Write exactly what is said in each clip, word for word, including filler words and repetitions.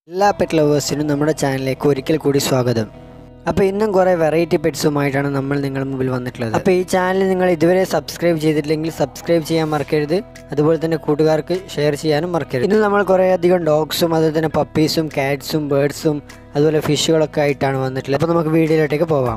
എല്ലാ പെറ്റ് ലവേഴ്സിനും നമ്മുടെ ചാനലിലേക്ക് ഒരിക്കൽ കൂടി സ്വാഗതം. അപ്പോൾ ഇന്നും കുറേ വെറൈറ്റി പെറ്റ്സുമായിട്ടാണ് നമ്മൾ നിങ്ങളുടെ മുമ്പിൽ വന്നിട്ടുള്ളത്. അപ്പോൾ ഈ ചാനൽ നിങ്ങൾ ഇതുവരെ സബ്സ്ക്രൈബ് ചെയ്തിട്ടില്ലെങ്കിൽ സബ്സ്ക്രൈബ് ചെയ്യാൻ മറക്കരുത്. അതുപോലെ തന്നെ കൂട്ടുകാർക്ക് ഷെയർ ചെയ്യാനും മറക്കരുത്. ഇന്ന് നമ്മൾ കുറേ അധികം ഡോഗ്സും അതുപോലെ തന്നെ പപ്പീസും കാറ്റ്സും ബേർഡ്സും അതുപോലെ ഫിഷുകളൊക്കെ ആയിട്ടാണ് വന്നിട്ടുള്ളത്. അപ്പോൾ നമുക്ക് വീഡിയോയിലോട്ടേക്ക് പോവാം.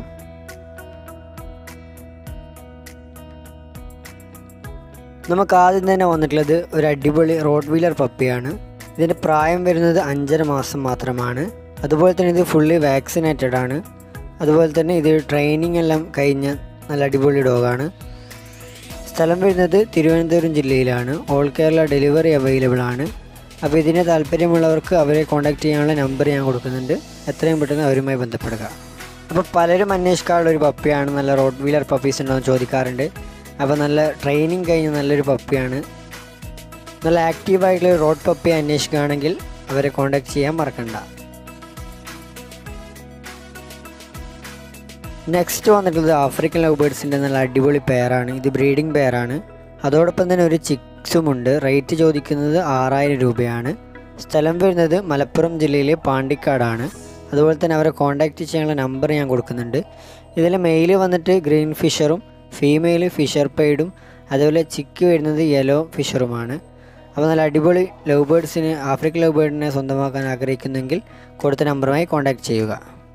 നമുക്ക് ആദ്യം തന്നെ വന്നിട്ടുള്ളത് ഒരു അടിപൊളി റോഡ് വീലർ പപ്പിയാണ്. ഇതിൻ്റെ പ്രായം വരുന്നത് അഞ്ചര മാസം മാത്രമാണ്. അതുപോലെ തന്നെ ഇത് ഫുള്ളി വാക്സിനേറ്റഡ് ആണ്. അതുപോലെ തന്നെ ഇത് ട്രെയിനിങ് എല്ലാം കഴിഞ്ഞ നല്ല അടിപൊളി ഡോഗാണ്. സ്ഥലം വരുന്നത് തിരുവനന്തപുരം ജില്ലയിലാണ്. ഓൾ കേരള ഡെലിവറി അവൈലബിൾ ആണ്. അപ്പോൾ ഇതിനെ താല്പര്യമുള്ളവർക്ക് അവരെ കോൺടാക്ട് ചെയ്യാനുള്ള നമ്പർ ഞാൻ കൊടുക്കുന്നുണ്ട്. എത്രയും പെട്ടെന്ന് അവരുമായി ബന്ധപ്പെടുക. അപ്പോൾ പലരും അന്വേഷിക്കാനുള്ള ഒരു പപ്പിയാണ്. നല്ല റോഡ് വീലർ പപ്പീസ് ഉണ്ടോ എന്ന് ചോദിക്കാറുണ്ട്. അപ്പോൾ നല്ല ട്രെയിനിങ് കഴിഞ്ഞ നല്ലൊരു പപ്പിയാണ്. നല്ല ആക്റ്റീവായിട്ടുള്ള റോഡ് പപ്പിയെ അന്വേഷിക്കുകയാണെങ്കിൽ അവരെ കോൺടാക്ട് ചെയ്യാൻ മറക്കണ്ട. നെക്സ്റ്റ് വന്നിട്ടുള്ളത് ആഫ്രിക്കൻ ലവ് ബേർഡ്സിൻ്റെ നല്ല അടിപൊളി പെയറാണ്. ഇത് ബ്രീഡിംഗ് പെയറാണ്. അതോടൊപ്പം തന്നെ ഒരു ചിക്സുമുണ്ട്. റേറ്റ് ചോദിക്കുന്നത് ആറായിരം രൂപയാണ്. സ്ഥലം വരുന്നത് മലപ്പുറം ജില്ലയിലെ പാണ്ടിക്കാടാണ്. അതുപോലെ തന്നെ അവരെ കോൺടാക്റ്റ് ചെയ്യാനുള്ള നമ്പർ ഞാൻ കൊടുക്കുന്നുണ്ട്. ഇതിൽ മെയിൽ വന്നിട്ട് ഗ്രീൻ ഫിഷറും ഫീമെയിൽ ഫിഷർ പെയ്ഡും അതുപോലെ ചിക്ക് വരുന്നത് യെല്ലോ ഫിഷറുമാണ്. അപ്പോൾ നല്ല അടിപൊളി ലവ് ബേർഡ്സിന് ആഫ്രിക്കൻ ലവ് ബേർഡിനെ സ്വന്തമാക്കാൻ ആഗ്രഹിക്കുന്നെങ്കിൽ കൊടുത്ത നമ്പറുമായി കോൺടാക്ട് ചെയ്യുക.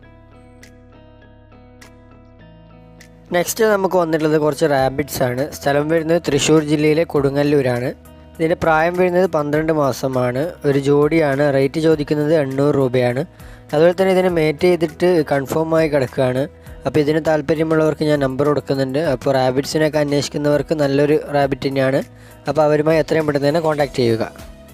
നെക്സ്റ്റ് നമുക്ക് വന്നിട്ടുള്ളത് കുറച്ച് റാബിറ്റ്സ് ആണ്. സ്ഥലം വരുന്നത് തൃശ്ശൂർ ജില്ലയിലെ കൊടുങ്ങല്ലൂരാണ്. ഇതിൻ്റെ പ്രായം വരുന്നത് പന്ത്രണ്ട് മാസമാണ്. ഒരു ജോഡിയാണ്. റേറ്റ് ചോദിക്കുന്നത് എണ്ണൂറ് രൂപയാണ്. അതുപോലെ തന്നെ ഇതിനെ മേറ്റ് ചെയ്തിട്ട് കൺഫേം ആയി കിടക്കുകയാണ്. അപ്പോൾ ഇതിന് താല്പര്യമുള്ളവർക്ക് ഞാൻ നമ്പർ കൊടുക്കുന്നുണ്ട്. അപ്പോൾ റാബിറ്റ്സിനൊക്കെ അന്വേഷിക്കുന്നവർക്ക് നല്ലൊരു റാബിറ്റ് തന്നെയാണ്. അപ്പോൾ അവരുമായി എത്രയും പെട്ടെന്ന് തന്നെ കോൺടാക്ട് ചെയ്യുക.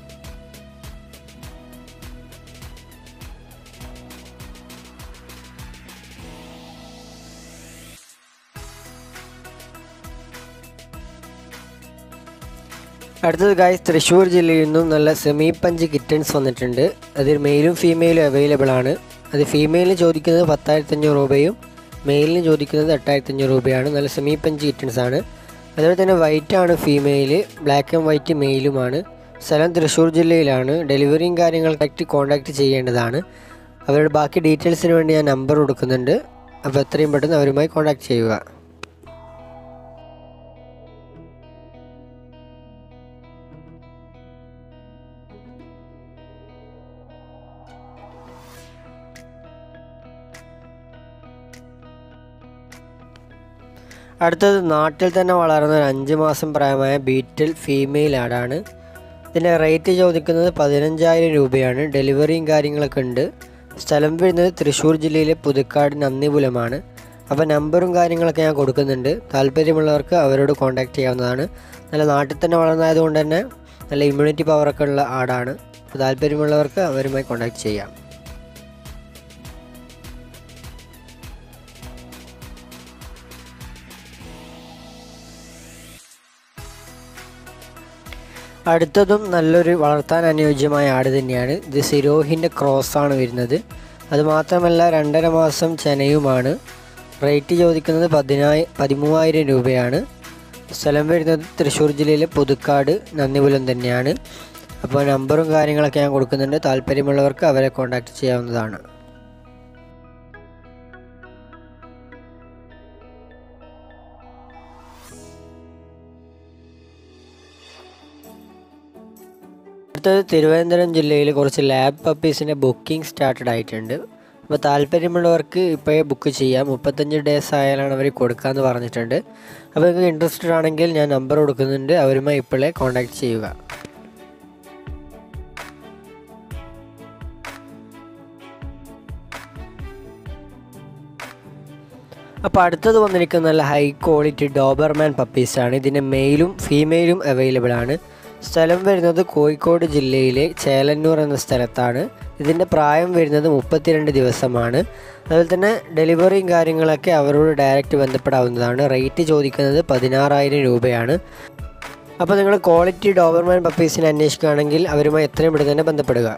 അടുത്തത് ഗൈസ്, തൃശ്ശൂർ ജില്ലയിൽ നിന്നും നല്ല സെമി പഞ്ച് കിറ്റൻസ് വന്നിട്ടുണ്ട്. അതിൽ മെയിലും ഫീമെയിലും അവൈലബിൾ ആണ്. അത് ഫീമെയിലിന് ചോദിക്കുന്നത് പത്തായിരത്തി അഞ്ഞൂറ് രൂപയും മെയിലിന് ചോദിക്കുന്നത് എട്ടായിരത്തി അഞ്ഞൂറ് രൂപയാണ്. നല്ല സെമി പഞ്ച് കിറ്റൻസ് ആണ്. അതുപോലെ തന്നെ വൈറ്റ് ആണ് ഫീമെയിൽ, ബ്ലാക്ക് ആൻഡ് വൈറ്റ് മെയിലുമാണ്. സ്ഥലം തൃശ്ശൂർ ജില്ലയിലാണ്. ഡെലിവറിയും കാര്യങ്ങൾക്കായിട്ട് കോൺടാക്റ്റ് ചെയ്യേണ്ടതാണ്. അവരുടെ ബാക്കി ഡീറ്റെയിൽസിന് വേണ്ടി ഞാൻ നമ്പർ കൊടുക്കുന്നുണ്ട്. അപ്പോൾ എത്രയും പെട്ടെന്ന് അവരുമായി കോൺടാക്ട് ചെയ്യുക. അടുത്തത് നാട്ടിൽ തന്നെ വളർന്ന ഒരു അഞ്ച് മാസം പ്രായമായ ബീറ്റൽ ഫീമെയിൽ ആടാണ്. ഇതിൻ്റെ റേറ്റ് ചോദിക്കുന്നത് പതിനഞ്ചായിരം രൂപയാണ്. ഡെലിവറിയും കാര്യങ്ങളൊക്കെ ഉണ്ട്. സ്ഥലം വരുന്നത് തൃശ്ശൂർ ജില്ലയിലെ പുതുക്കാട് നന്ദിപുലമാണ്. അപ്പോൾ നമ്പറും കാര്യങ്ങളൊക്കെ ഞാൻ കൊടുക്കുന്നുണ്ട്. താല്പര്യമുള്ളവർക്ക് അവരോട് കോൺടാക്റ്റ് ചെയ്യാവുന്നതാണ്. നല്ല നാട്ടിൽ തന്നെ വളർന്നതുകൊണ്ട് തന്നെ നല്ല ഇമ്മ്യൂണിറ്റി പവറൊക്കെ ഉള്ള ആടാണ്. അപ്പോൾ താല്പര്യമുള്ളവർക്ക് അവരുമായി കോൺടാക്റ്റ് ചെയ്യാം. അടുത്തതും നല്ലൊരു വളർത്താൻ അനുയോജ്യമായ ആട് തന്നെയാണ്. ഇത് സിരോഹിൻ്റെ ക്രോസാണ് വരുന്നത്. അതുമാത്രമല്ല രണ്ടര മാസം ചെനയുമാണ്. റേറ്റ് ചോദിക്കുന്നത് പതിനായി പതിമൂവായിരം രൂപയാണ്. സ്ഥലം വരുന്നത് തൃശ്ശൂർ ജില്ലയിലെ പുതുക്കാട് നന്ദിപുലം തന്നെയാണ്. അപ്പോൾ നമ്പറും കാര്യങ്ങളൊക്കെ ഞാൻ കൊടുക്കുന്നുണ്ട്. താല്പര്യമുള്ളവർക്ക് അവരെ കോൺടാക്റ്റ് ചെയ്യാവുന്നതാണ്. അടുത്തത് തിരുവനന്തപുരം ജില്ലയിൽ കുറച്ച് ലാബ് പപ്പീസിൻ്റെ ബുക്കിംഗ് സ്റ്റാർട്ടഡ് ആയിട്ടുണ്ട്. അപ്പോൾ താല്പര്യമുള്ളവർക്ക് ഇപ്പോഴേ ബുക്ക് ചെയ്യാം. മുപ്പത്തഞ്ച് ഡേയ്സ് ആയാലാണ് അവർ കൊടുക്കാമെന്ന് പറഞ്ഞിട്ടുണ്ട്. അപ്പോൾ നിങ്ങൾക്ക് ഇൻട്രസ്റ്റഡ് ആണെങ്കിൽ ഞാൻ നമ്പർ കൊടുക്കുന്നുണ്ട്. അവരുമായി ഇപ്പോഴേ കോൺടാക്റ്റ് ചെയ്യുക. അപ്പോൾ അടുത്തത് വന്നിരിക്കുന്ന നല്ല ഹൈ ക്വാളിറ്റി ഡോബർമാൻ പപ്പീസാണ്. ഇതിൻ്റെ മെയിലും ഫീമെയിലും അവൈലബിൾ ആണ്. സ്ഥലം വരുന്നത് കോഴിക്കോട് ജില്ലയിലെ ചേലന്നൂർ എന്ന സ്ഥലത്താണ്. ഇതിൻ്റെ പ്രായം വരുന്നത് മുപ്പത്തിരണ്ട് ദിവസമാണ്. അതുപോലെ തന്നെ ഡെലിവറിയും കാര്യങ്ങളൊക്കെ അവരോട് ഡയറക്റ്റ് ബന്ധപ്പെടാവുന്നതാണ്. റേറ്റ് ചോദിക്കുന്നത് പതിനാറായിരം രൂപയാണ്. അപ്പോൾ നിങ്ങൾ ക്വാളിറ്റി ഡോബർമാൻ പപ്പീസിനെ അന്വേഷിക്കുകയാണെങ്കിൽ അവരുമായി എത്രയും പെട്ടെന്ന് തന്നെ ബന്ധപ്പെടുക.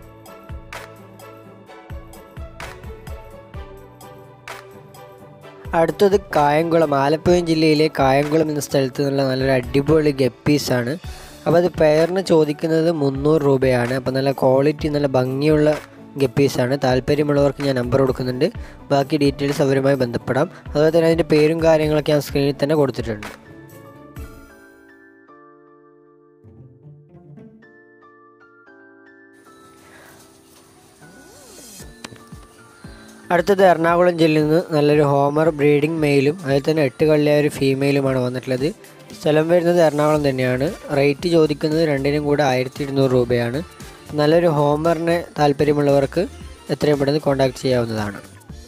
അടുത്തത് കായംകുളം, ആലപ്പുഴ ജില്ലയിലെ കായംകുളം എന്ന സ്ഥലത്ത് നിന്നുള്ള നല്ലൊരു അടിപൊളി ഗപ്പീസാണ്. അപ്പോൾ അത് പെയറിന് ചോദിക്കുന്നത് മുന്നൂറ് രൂപയാണ്. അപ്പോൾ നല്ല ക്വാളിറ്റി നല്ല ഭംഗിയുള്ള ഗപ്പീസാണ്. താല്പര്യമുള്ളവർക്ക് ഞാൻ നമ്പർ കൊടുക്കുന്നുണ്ട്. ബാക്കി ഡീറ്റെയിൽസ് അവരുമായി ബന്ധപ്പെടാം. അതുപോലെ തന്നെ അതിൻ്റെ പേരും കാര്യങ്ങളൊക്കെ ഞാൻ സ്ക്രീനിൽ തന്നെ കൊടുത്തിട്ടുണ്ട്. അടുത്തത് എറണാകുളം ജില്ലയിൽ നിന്ന് നല്ലൊരു ഹോമർ ബ്രീഡിംഗ് മെയിലും അതുപോലെ തന്നെ എട്ട് കള്ളിയായ ഒരു ഫീമെയിലുമാണ് വന്നിട്ടുള്ളത്. സ്ഥലം വരുന്നത് എറണാകുളം തന്നെയാണ്. റേറ്റ് ചോദിക്കുന്നത് രണ്ടിനും കൂടെ ആയിരത്തി ഇരുന്നൂറ് രൂപയാണ്. നല്ലൊരു ഹോമറിനെ താല്പര്യമുള്ളവർക്ക് എത്രയും പെട്ടെന്ന് കോൺടാക്റ്റ് ചെയ്യാവുന്നതാണ്.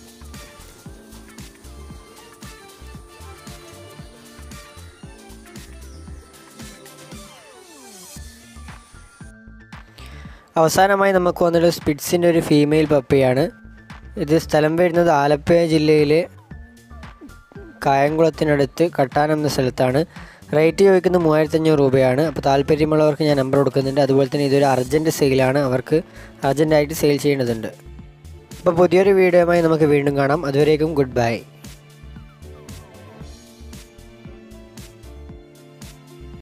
അവസാനമായി നമുക്ക് വന്നിട്ട് സ്പിറ്റ്സിൻ്റെ ഒരു ഫീമെയിൽ പപ്പിയാണ്. ഇത് സ്ഥലം വരുന്നത് ആലപ്പുഴ ജില്ലയിലെ കായംകുളത്തിനടുത്ത് കട്ടാനം എന്ന സ്ഥലത്താണ്. റേറ്റ് ചോദിക്കുന്നത് മൂവായിരത്തി അഞ്ഞൂറ് രൂപയാണ്. അപ്പോൾ താല്പര്യമുള്ളവർക്ക് ഞാൻ നമ്പർ കൊടുക്കുന്നുണ്ട്. അതുപോലെ തന്നെ ഇതൊരു അർജൻറ്റ് സെയിലാണ്. അവർക്ക് അർജൻറ്റായിട്ട് സെയിൽ ചെയ്യേണ്ടതുണ്ട്. അപ്പോൾ പുതിയൊരു വീഡിയോയുമായി നമുക്ക് വീണ്ടും കാണാം. അതുവരേക്കും ഗുഡ് ബൈ.